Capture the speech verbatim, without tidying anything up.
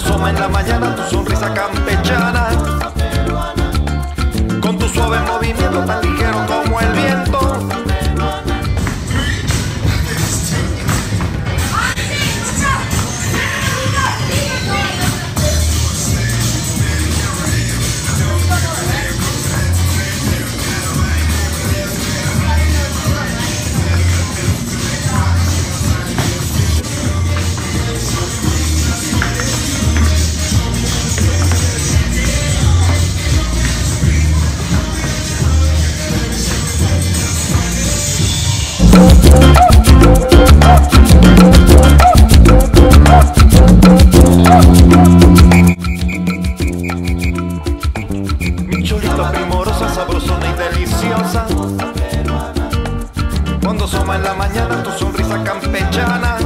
asoma en la mañana tu sonrisa campechana, con tu suave movimiento tan ligero como el viento. Mi cholita primorosa, sabrosona y deliciosa, cuando asoma en la mañana tu sonrisa campechana,